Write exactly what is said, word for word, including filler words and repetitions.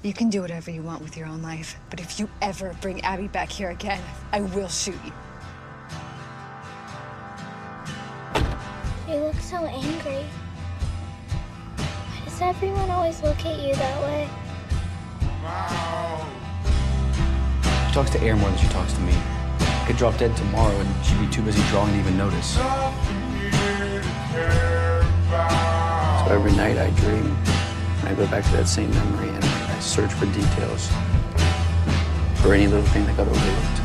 You can do whatever you want with your own life, but if you ever bring Abby back here again, I will shoot you. You look so angry. Why does everyone always look at you that way? She talks to air more than she talks to me. I could drop dead tomorrow and she'd be too busy drawing to even notice. So every night I dream, and I go back to that same memory and I search for details, for any little thing that got overlooked.